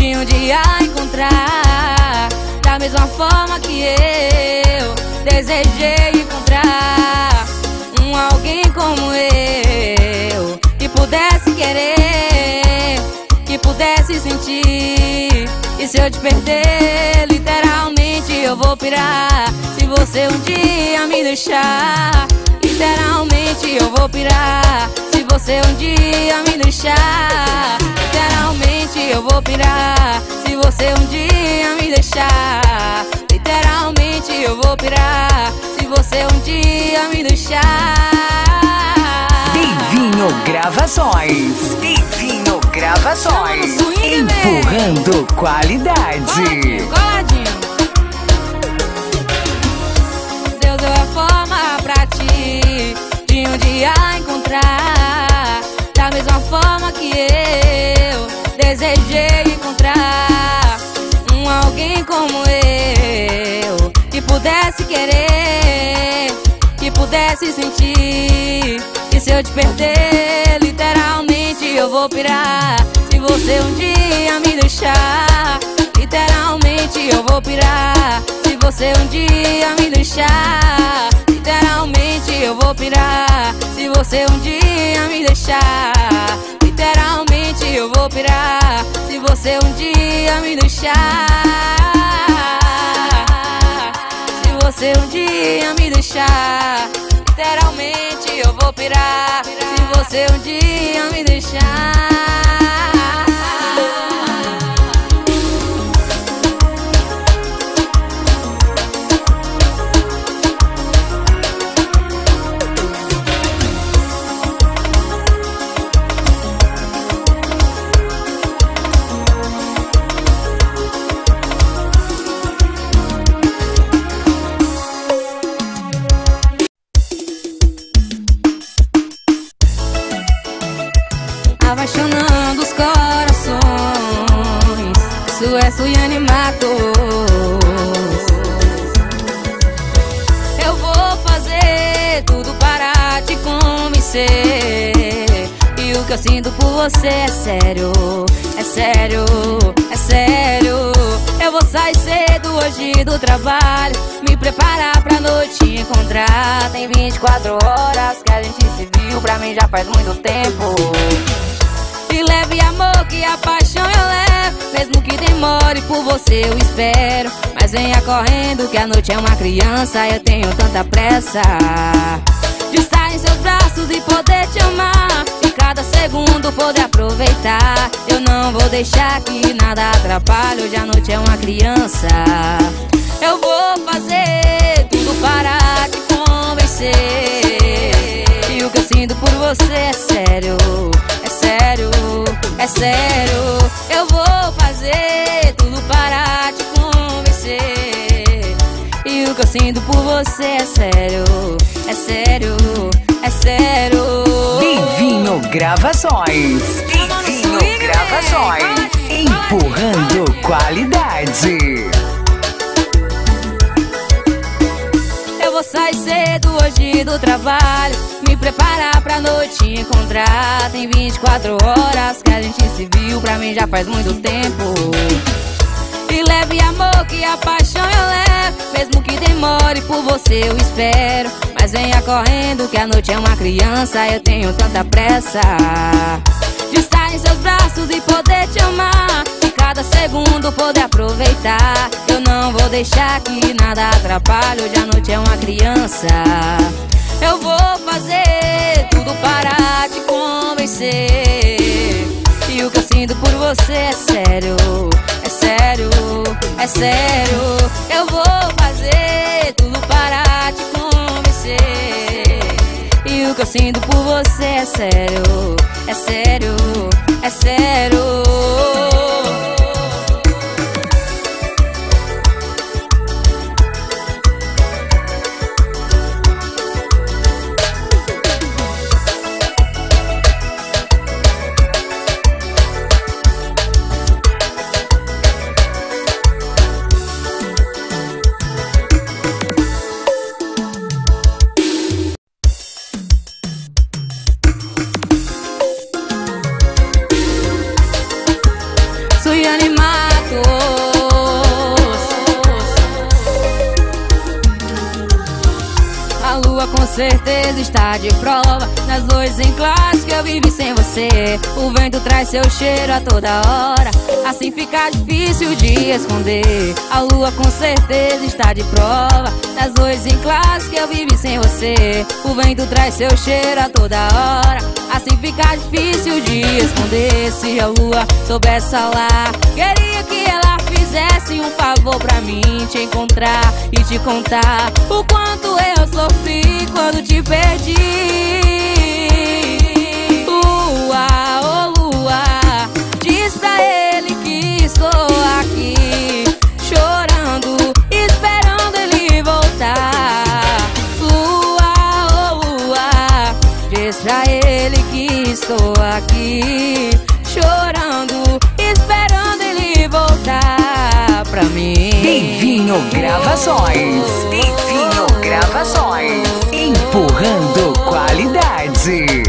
de um dia encontrar, da mesma forma que eu desejei encontrar alguém como eu, que pudesse querer, que pudesse sentir. E se eu te perder, literalmente eu vou pirar. Se você um dia me deixar, literalmente eu vou pirar. Se você um dia me deixar, literalmente eu vou pirar. Se você um dia me deixar, literalmente eu vou pirar. Se você um dia me deixar. Divinho Gravações. Divinho Gravações. Empurrando qualidade. Coladinho. Deus deu a forma pra ti de um dia encontrar, da mesma forma que eu desejei encontrar alguém como eu, que pudesse querer, que pudesse sentir. E se eu te perder, literalmente eu vou pirar. Se você um dia me deixar, literalmente eu vou pirar. Se você um dia me deixar, literalmente eu vou pirar. Se você um dia me deixar, literalmente eu vou pirar. Se você um dia me deixar, se você um dia me deixar, literalmente eu vou pirar. Se você um dia me deixar. Apaixonando os corações, Suécio e Animatos. Eu vou fazer tudo para te convencer. E o que eu sinto por você é sério, é sério, é sério. Eu vou sair cedo hoje do trabalho, me preparar pra noite encontrar. Tem 24 horas que a gente se viu, pra mim já faz muito tempo. E leve amor que a paixão eu levo, mesmo que demore por você eu espero. Mas venha correndo que a noite é uma criança, eu tenho tanta pressa de estar em seus braços e poder te amar, e cada segundo poder aproveitar. Eu não vou deixar que nada atrapalhe, hoje a noite é uma criança. Eu vou fazer tudo para te convencer. E o que eu sinto por você é sério, é sério, é sério. Eu vou fazer tudo para te convencer. E o que eu sinto por você é sério, é sério, é sério. Divinho Gravações. Divinho Gravações. Empurrando qualidade. Eu vou sair cedo hoje do trabalho, me preparar pra noite encontrar. Tem 24 horas que a gente se viu, pra mim já faz muito tempo. E leve amor que a paixão eu levo, mesmo que demore por você eu espero. Mas venha correndo que a noite é uma criança, eu tenho tanta pressa de estar em seus braços e poder te amar, e cada segundo poder aproveitar. Eu não vou deixar que nada atrapalhe, hoje a noite é uma criança. Eu vou fazer tudo para te convencer. E o que eu sinto por você é sério, é sério, é sério. Eu vou fazer tudo para te convencer. E o que eu sinto por você é sério, é sério, é sério. certeza está de prova. Nas noites em classe que eu vivi sem você, o vento traz seu cheiro a toda hora, assim fica difícil de esconder. A lua com certeza está de prova. Nas noites em classe que eu vivi sem você, o vento traz seu cheiro a toda hora, assim fica difícil de esconder. Se a lua soubesse falar, queria que ela fizesse um favor pra mim, te encontrar e te contar o quanto eu sofri quando te perdi. Lua, oh lua, diz pra ele que estou aqui, chorando, esperando ele voltar. Lua, oh lua, diz pra ele que estou aqui, chorando, esperando ele voltar pra mim. Divinho Gravações. Divinho Gravações. Empurrando qualidade.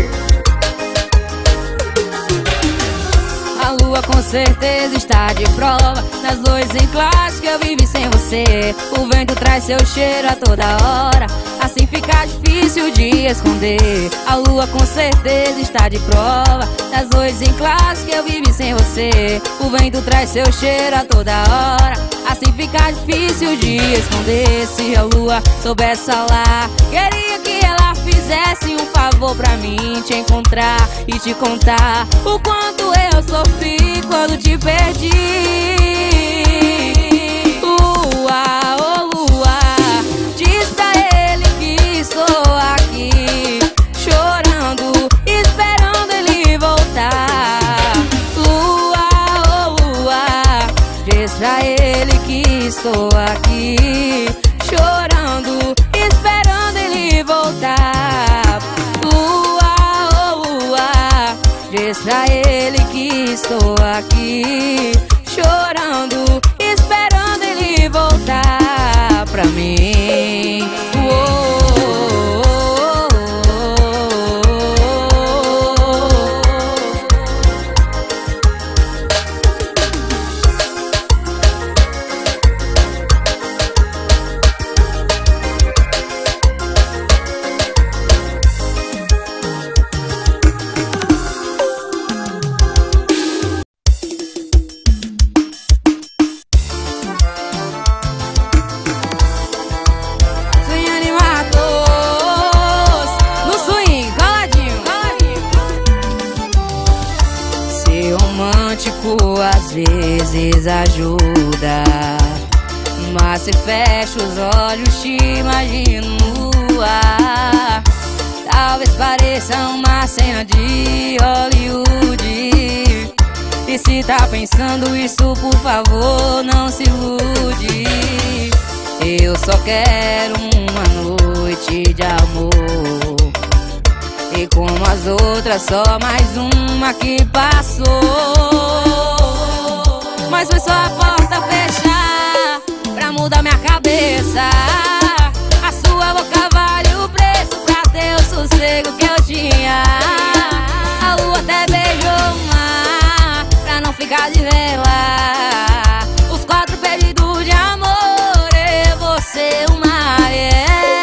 A lua com certeza está de prova. Nas noites em classe que eu vivi sem você, o vento traz seu cheiro a toda hora, assim fica difícil de esconder. A lua com certeza está de prova. Nas noites em classe que eu vivi sem você, o vento traz seu cheiro a toda hora, assim fica difícil de esconder. Se a lua soubesse falar, queria que ela fizesse um favor pra mim, te encontrar e te contar o quanto eu sofri quando te perdi. Lua, oh lua, diz pra ele que estou aqui, chorando, esperando ele voltar. Lua, oh lua, diz pra ele que estou aqui, chorando, esperando ele voltar. Lua, oh lua, diz pra ele que estou aqui, chorando, esperando ele voltar pra mim. Às vezes ajuda, mas se fecha os olhos te imagino nua. Talvez pareça uma cena de Hollywood, e se tá pensando isso, por favor, não se ilude. Eu só quero uma noite de amor, e como as outras, só mais uma que passou. Mas foi só a porta fechar pra mudar minha cabeça. A sua boca vale o preço pra ter o sossego que eu tinha. A lua até beijou o mar pra não ficar de vela. Os 4 pedidos de amor, eu vou ser o mar e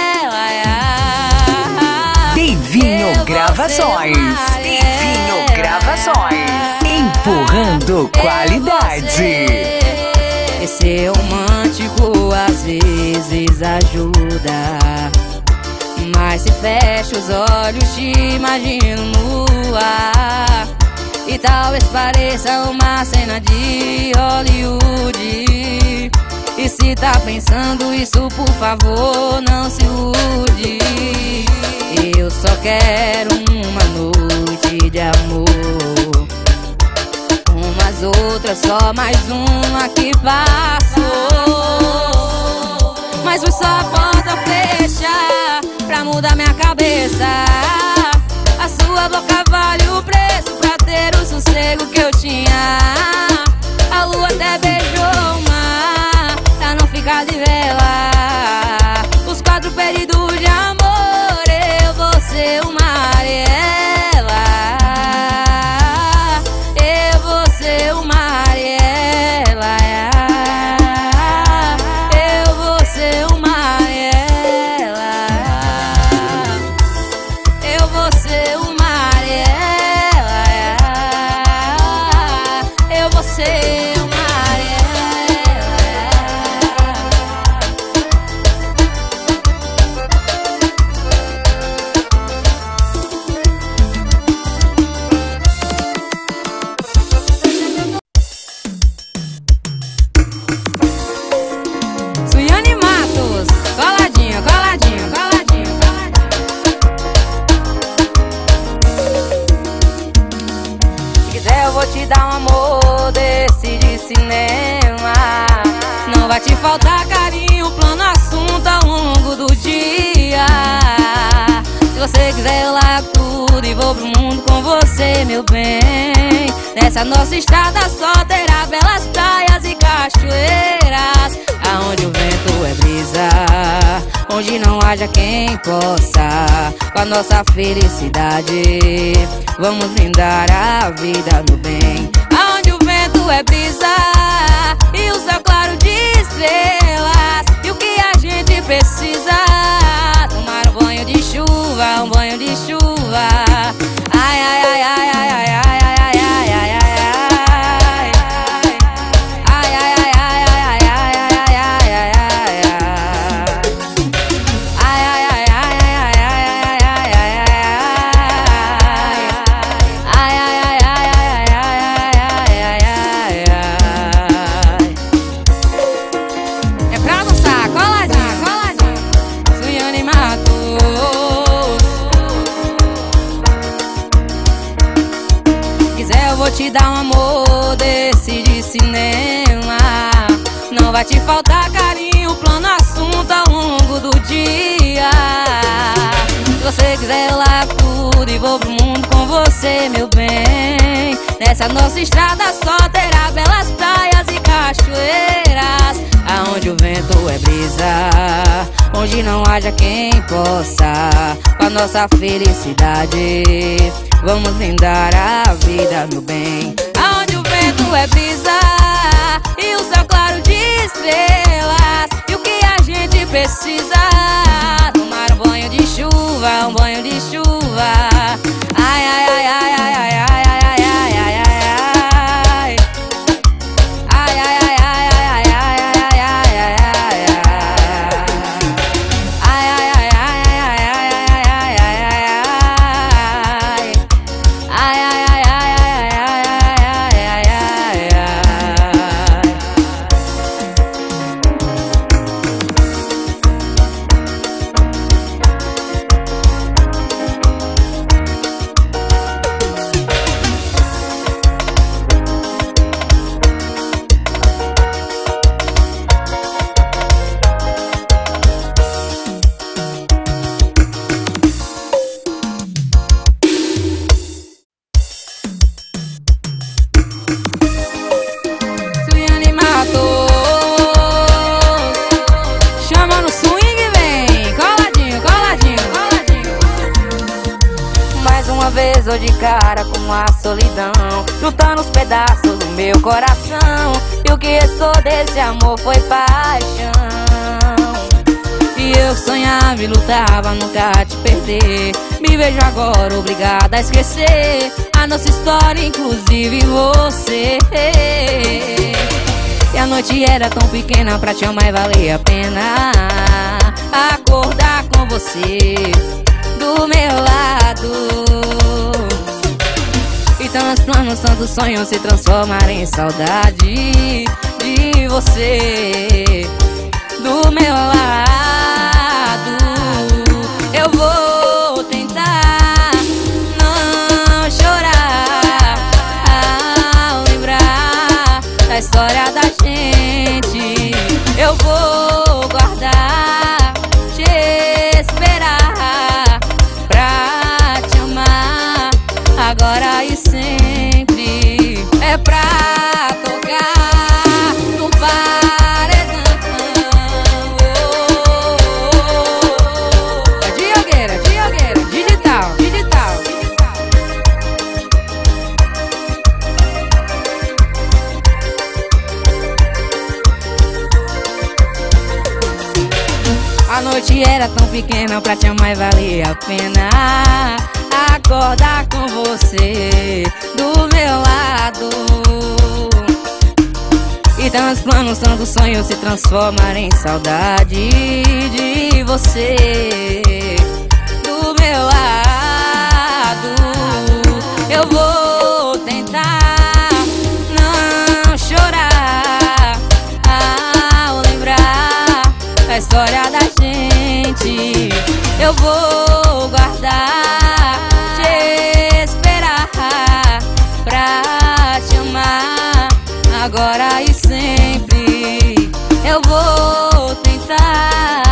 ela. Divinho Gravações. Divinho Gravações. Empurrando qualidade. Ser romântico às vezes ajuda, mas se fecha os olhos te imagino nua. E talvez pareça uma cena de Hollywood, e se tá pensando isso, por favor, não se ilude. Eu só quero uma noite de amor, umas outras, só mais uma que passou. Mas foi só a porta fechar pra mudar minha cabeça. A sua boca vale o preço pra ter o sossego que eu tinha. A lua até beijou o mar pra não ficar de vela. Os 4 pedidos de amor, eu vou ser o mar e ela. Eu vou ser o mar e ela. Eu vou ser o mar e ela. quiser eu largo tudo e vou pro mundo com você, meu bem. Nessa nossa estrada só terá belas praias e cachoeiras, aonde o vento é brisa, onde não haja quem possa com a nossa felicidade vamos brindar a vida, meu bem. Aonde o vento é brisa e o céu claro de estrelas, e o que a gente precisa, tomar um banho de chuva, um banho de chuva. Ai, ai, ai, ai, ai, ai, ai, ai, ai, ai, ai, ai. Te dar um amor desse de cinema, não vai te faltar carinho, plano, assunto ao longo do dia. Se você quiser eu largo tudo e vou pro mundo com você, meu bem. Nessa nossa estrada só terá belas praias e cachoeiras, aonde o vento é brisa, onde não haja quem possa com a nossa felicidade vamos brindar a vida, meu bem. Aonde o vento é brisa e o céu claro de estrelas, e o que a gente precisa, tomar um banho de chuva, um banho de chuva. Ai, ai, ai, ai, ai, ai, ai, ai, ai, ai, ai, ai, ai. Ai, ai, ai, ai, ai, ai, ai, ai, ai, ai, ai. Ai, ai, ai, ai, ai, ai, ai, ai, ai, ai. Ai, ai, ai, ai, ai, ai, ai, ai, ai, chama no swing, vem, coladinho, coladinho, coladinho. Mais uma vez eu de cara com a solidão, juntando os pedaços do meu coração, e o que restou desse amor foi paixão. E eu sonhava e lutava nunca te perder, me vejo agora obrigada a esquecer a nossa história, inclusive você. E a noite era tão pequena, pra te amar valia a pena acordar com você do meu lado. E tantos planos, tantos sonhos se transformarem em saudade de você do meu lado. Eu vou tentar não chorar ao lembrar da história da gente. Eu vou guardar, te esperar pra te amar agora e sempre. É pra tocar no paredão. Diogueira, Diogueira, digital, digital. A noite era tão pequena, pra te amar valia a pena acordar com você do meu lado. E tantos planos, tantos sonhos se transformarem em saudade de você do meu lado. Eu vou tentar não chorar ao lembrar da história da gente. Eu vou guardar, te esperar pra te amar agora e sempre. Eu vou tentar